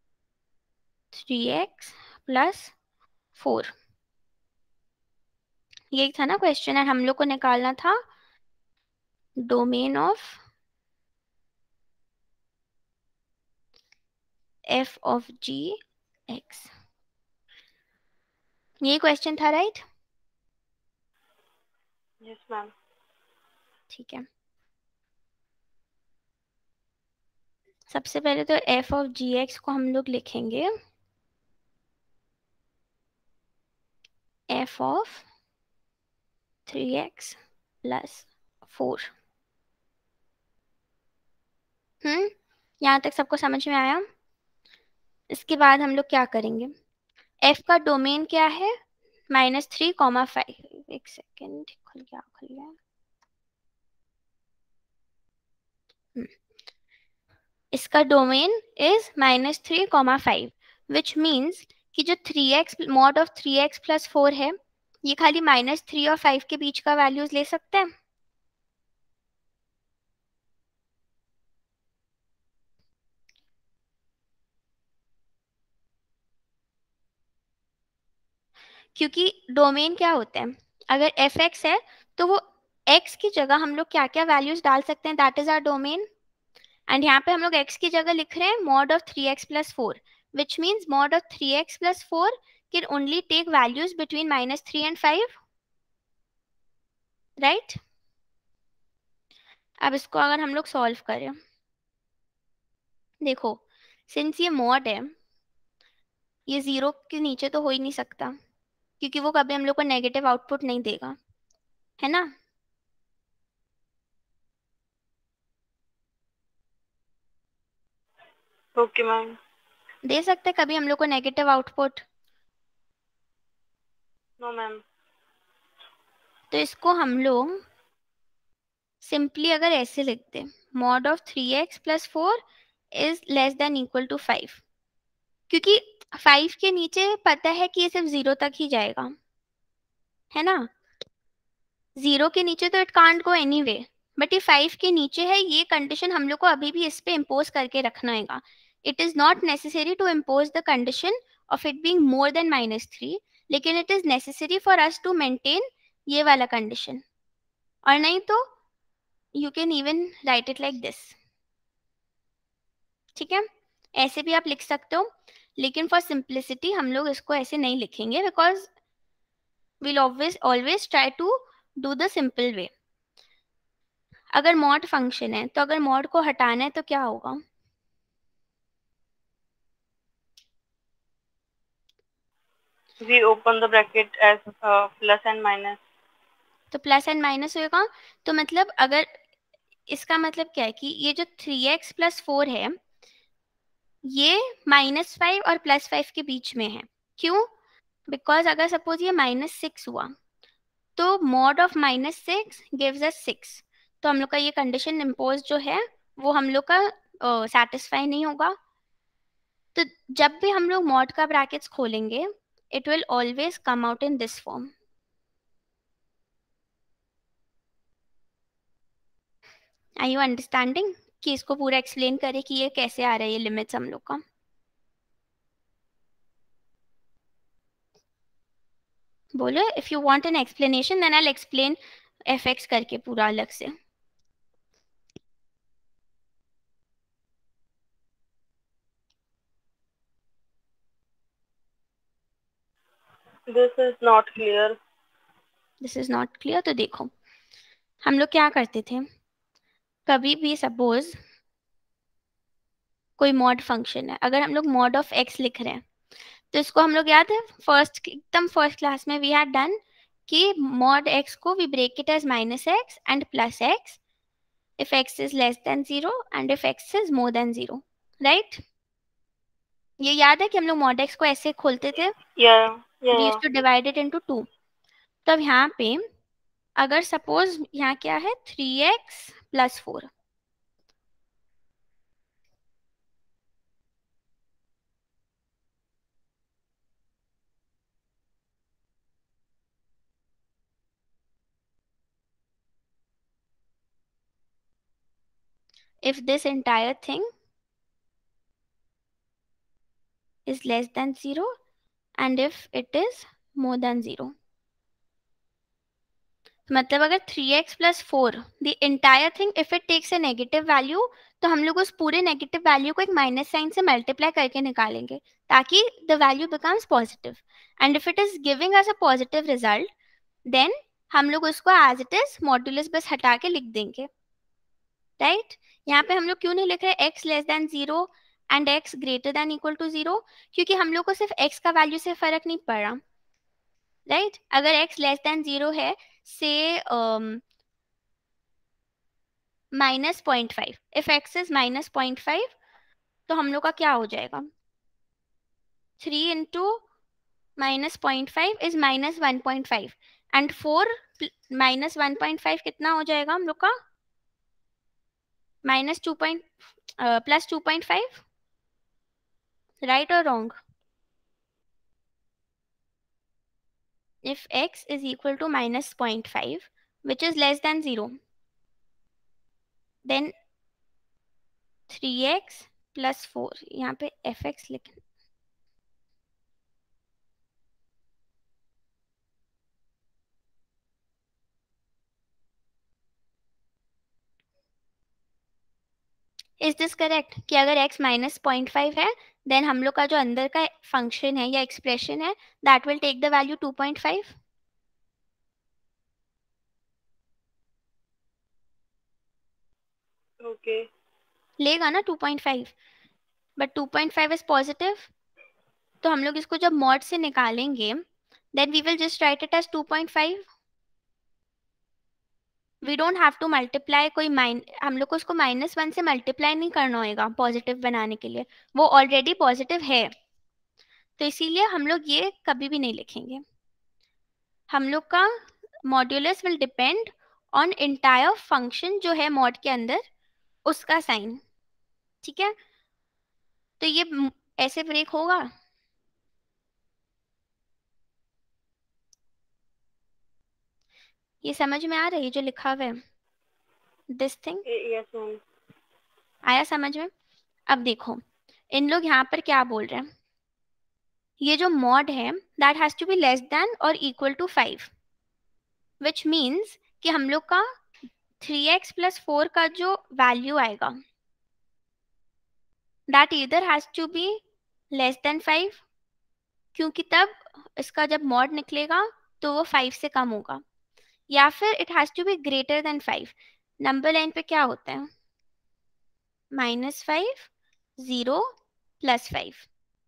3x plus 4. ये था ना क्वेश्चन, और हम लोग को निकालना था domain of f of gx. ये क्वेश्चन था, राइट? Yes, ma'am. ठीक है. सबसे पहले तो f ऑफ gx को हम लोग लिखेंगे f ऑफ 3x प्लस 4। यहाँ तक सबको समझ में आया? इसके बाद हम लोग क्या करेंगे, f का डोमेन क्या है, -3,5। एक सेकेंड, खुल गया। इसका डोमेन इज -3,5 विच मीन्स कि जो 3x मॉड ऑफ 3x + 4 है, ये खाली -3 और 5 के बीच का वैल्यूज ले सकते हैं। क्योंकि डोमेन क्या होता है, अगर f(x) है तो वो x की जगह हम लोग क्या क्या वैल्यूज डाल सकते हैं, that is our domain. And यहाँ पे हम लोग x की जगह लिख रहे हैं mod of 3x + 4 which means mod of 3x + 4 can only take values between -3 and 5, right? अब इसको अगर हम लोग सॉल्व करें, देखो सिंस ये मॉड है, ये 0 के नीचे तो हो ही नहीं सकता क्योंकि वो कभी हम लोग को नेगेटिव आउटपुट नहीं देगा, है ना? Okay ma'am. दे सकते कभी हम लोग को नेगेटिव आउटपुट? No ma'am. तो इसको हम लोग सिंपली अगर ऐसे लिखते, mod of 3x + 4 is less than equal to 5, क्योंकि 5 के नीचे पता है कि ये सिर्फ 0 तक ही जाएगा, है ना? 0 के नीचे तो it can't go anyway, but ये 5 के नीचे है, ये कंडीशन हम लोग को अभी भी इस पे इम्पोज करके रखना है। It is not necessary to impose the condition of it being more than -3, लेकिन it is necessary for us to maintain ये वाला कंडीशन, और नहीं तो you can even write it like this. ठीक है, ऐसे भी आप लिख सकते हो, लेकिन फॉर सिंप्लिसिटी हम लोग इसको ऐसे नहीं लिखेंगे because we'll always try to do the simple way। अगर मॉड फंक्शन है तो अगर मॉड को हटाना है तो क्या होगा, We open the bracket as plus and minus। तो प्लस एंड माइनस होगा। तो मतलब अगर इसका मतलब क्या है कि ये जो 3x + 4 है ये -5 और +5 के बीच में है। क्यों? बिकॉज अगर सपोज ये -6 हुआ तो mod of -6 gives us 6, तो हम लोग का ये कंडीशन इम्पोज जो है वो हम लोग का सेटिस्फाई नहीं होगा। तो जब भी हम लोग मॉड का ब्रैकेट्स खोलेंगे it will always come out in this form. Are you understanding कि इसको पूरा एक्सप्लेन करे कि ये कैसे आ रहा है ये लिमिट्स हम लोग का? बोलो, if you want an explanation then I will explain fx करके पूरा अलग से। This is not clear। This is not clear? तो देखो हम लोग क्या करते थे, कभी भी सपोज कोई मॉड फंक्शन है, अगर हम लोग mod of x लिख रहे हैं तो इसको हम लोग याद है एकदम फर्स्ट क्लास में वी हैड डन कि mod x को we break it as -x and +x if x is less than 0 and if x is more than 0, right? ये याद है कि हम लोग mod x को ऐसे खोलते थे, we used to divide it into 2। तो अब यहाँ पे अगर सपोज यहाँ क्या है 3x + 4, if this entire thing is less than 0 and if it is more than 0, मतलब अगर 3x + 4 the entire thing if it takes a negative value, तो हम लोग उस पूरे नेगेटिव वैल्यू को एक माइनस साइन से मल्टीप्लाई करके निकालेंगे ताकि the value becomes positive, and if it is giving us a positive result then हम लोग उसको एज इट इज मॉड्यूलस बस हटा के लिख देंगे, राइट? यहाँ पे हम लोग क्यों नहीं लिख रहे x less than 0 and x greater than equal to 0? क्योंकि हम लोग को सिर्फ x का वैल्यू से फर्क नहीं पड़ रहा, राइट? अगर x लेस देन 0 है, से -0.5, इफ x इज -0.5 तो हम लोग का क्या हो जाएगा, 3 इंटू -0.5 इज -1.5 एंड 4 -1.5 कितना हो जाएगा हम लोग का, +2.5, राइट और wrong? if x is equal to -0.5 which is less than 0, then 3x plus 4, यहाँ पे fx लिख, इज दिस करेक्ट कि अगर x -0.5 है देन हम लोग का जो अंदर का फंक्शन है या एक्सप्रेशन है that will take the value 2.5? Okay, लेगा ना 2.5, बट 2.5 इज पॉजिटिव, तो हम लोग इसको जब मॉड से निकालेंगे then we will just write it as 2.5. We don't have to multiply कोई हम लोग को उसको -1 से मल्टीप्लाई नहीं करना होगा पॉजिटिव बनाने के लिए, वो ऑलरेडी पॉजिटिव है, तो इसीलिए हम लोग ये कभी भी नहीं लिखेंगे. हम लोग का modulus will depend on entire function जो है मॉड के अंदर उसका साइन. ठीक है, तो ये ऐसे ब्रेक होगा. ये समझ में आ रही है जो लिखा हुआ है, दिस थिंग यस मैम. आया समझ में? अब देखो इन लोग यहाँ पर क्या बोल रहे हैं, ये जो मॉड है that has to be less than और इक्वल टू 5, विच मीन्स कि हम लोग का 3x + 4 का जो वैल्यू आएगा that either has to be less than 5, क्योंकि तब इसका जब मॉड निकलेगा तो वो 5 से कम होगा, या फिर it has to be greater than 5. Number line पे क्या होता है, -5, 0, +5.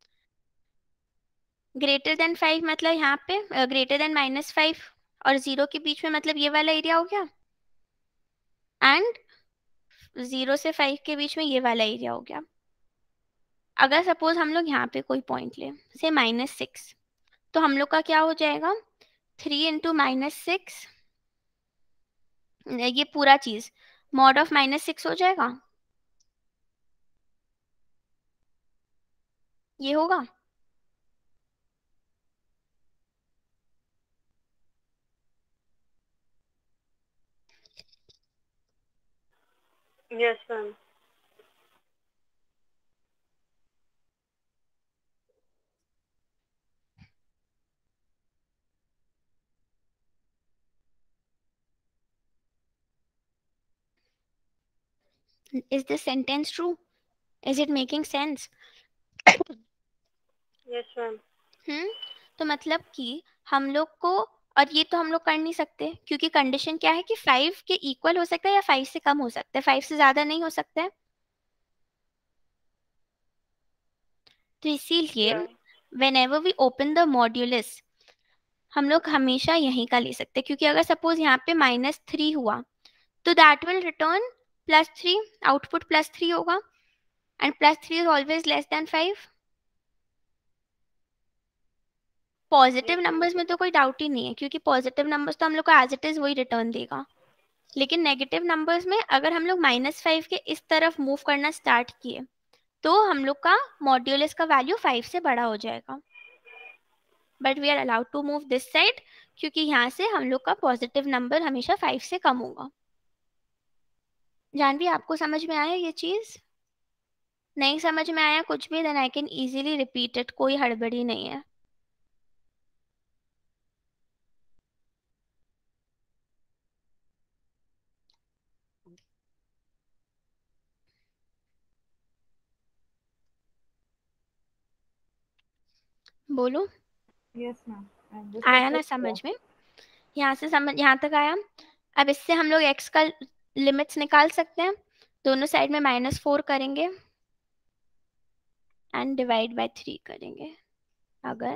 ग्रेटर देन 5 मतलब यहाँ पे ग्रेटर देन -5 और 0 के बीच में मतलब ये वाला एरिया हो गया, एंड 0 से 5 के बीच में ये वाला एरिया हो गया. अगर सपोज हम लोग यहाँ पे कोई पॉइंट ले से -6, तो हम लोग का क्या हो जाएगा, 3 इंटू -6, ये पूरा चीज मॉड ऑफ -6 हो जाएगा, ये होगा. Yes ma'am. Is this sentence true? Is it making sense? Yes ma'am. तो मतलब कि हम लोग को, और ये तो हम लोग कर नहीं सकते क्योंकि कंडीशन क्या है कि 5 के इक्वल हो सकता है या 5 से कम हो सकता है, 5 से ज्यादा नहीं हो सकता है. तो इसीलिए या whenever we open the modulus हम लोग हमेशा यहीं का ले सकते हैं, क्योंकि अगर सपोज यहाँ पे -3 हुआ तो दैट विल रिटर्न +3, आउटपुट +3 होगा, and +3 is always less than 5. Positive Yes, numbers में तो कोई डाउट ही नहीं है, क्योंकि पॉजिटिव नंबर्स तो हम लोग को एज इट इज वही रिटर्न देगा, लेकिन नेगेटिव नंबर्स में अगर हम लोग -5 के इस तरफ मूव करना स्टार्ट किए तो हम लोग का मॉड्यूलस का वैल्यू 5 से बड़ा हो जाएगा, but we are allowed to move this side क्योंकि यहाँ से हम लोग का पॉजिटिव नंबर हमेशा 5 से कम होगा. जानवी आपको समझ में आया ये चीज? नहीं समझ में आया कुछ भी, then I can easily repeat it, कोई हड़बड़ी नहीं है. बोलो. Yes, ma'am. I आया understood ना this. समझ में? यहाँ से समझ, यहाँ तक आया. अब इससे हम लोग x का लिमिट्स निकाल सकते हैं, दोनों साइड में -4 करेंगे एंड डिवाइड बाय 3 करेंगे. अगर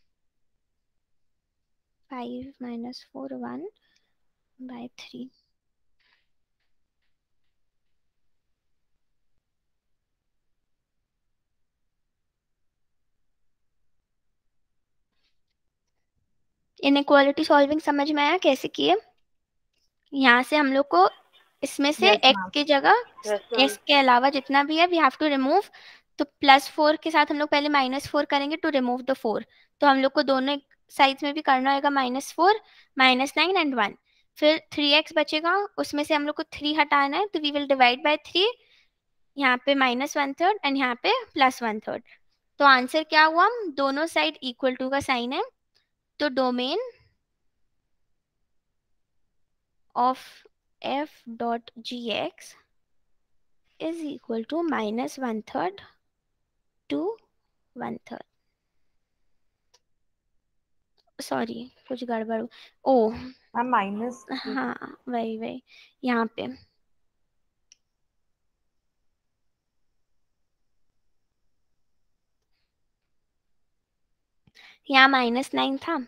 5 - 4 1/3, इनइक्वालिटी सॉल्विंग समझ में आया कैसे किए? यहाँ से हम लोग को इसमें से Yes, x ma'am. की जगह Yes, ma'am. x के अलावा जितना भी है वी हैव टू रिमूव, तो +4 के साथ हम लोग पहले -4 करेंगे टू रिमूव द 4, तो हम लोग को दोनों साइड्स में भी करना होगा -4, -9 एंड 1। फिर 3x बचेगा, उसमें से हम लोग को 3 हटाना है, तो वी विल डिवाइड बाय 3, यहाँ पे -1/3 एंड यहाँ पे +1/3। तो आंसर क्या हुआ? दोनों साइड इक्वल टू का साइन है, तो domain of f.gx is equal to -1/3 to 1/3। Sorry कुछ गड़बड़ ओ Ma'am, minus 3. हाँ वही यहाँ पे यहाँ -9 था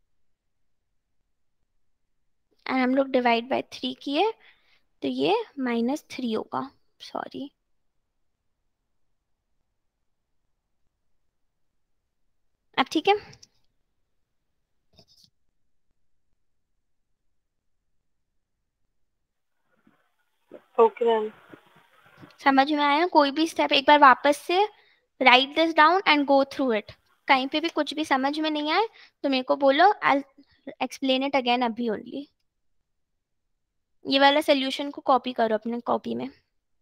एंड हम लोग डिवाइड बाय 3 किए, तो ये -3 होगा। सॉरी, अब ठीक है। Okay, ma'am. समझ में आया? कोई भी स्टेप एक बार वापस से write this down and go through it. कहीं पे भी कुछ भी समझ में नहीं आए तो मेरे को बोलो, आई एक्सप्लेन इट अगेन अभी ओनली। ये वाला सोल्यूशन को कॉपी करो अपने कॉपी में।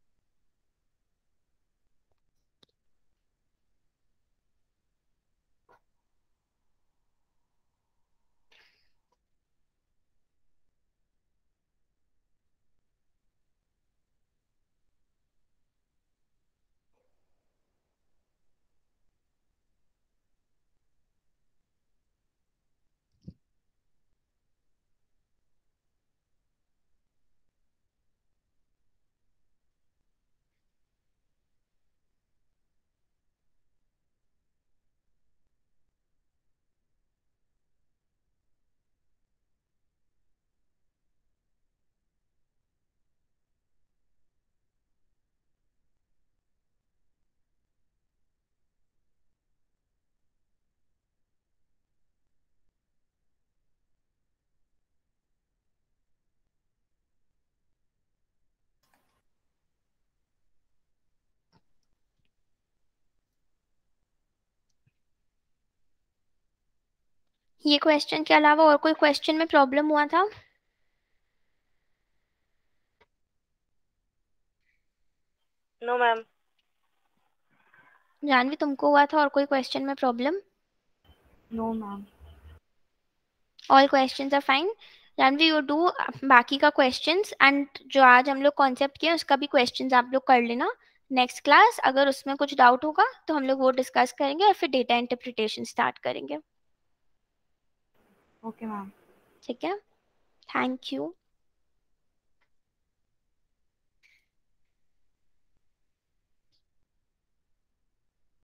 ये क्वेश्चन के अलावा और कोई क्वेश्चन में प्रॉब्लम हुआ था? No, ma'am. जानवी तुमको हुआ था और कोई क्वेश्चन में problem? No, ma'am. All questions are fine. Janvi you do बाकी का क्वेश्चंस, एंड जो आज हम लोग कॉन्सेप्ट किए उसका भी क्वेश्चंस आप लोग कर लेना। नेक्स्ट क्लास अगर उसमें कुछ डाउट होगा तो हम लोग वो डिस्कस करेंगे और फिर डेटा इंटरप्रिटेशन स्टार्ट करेंगे। Okay, ma'am. ठीक है, थैंक यू।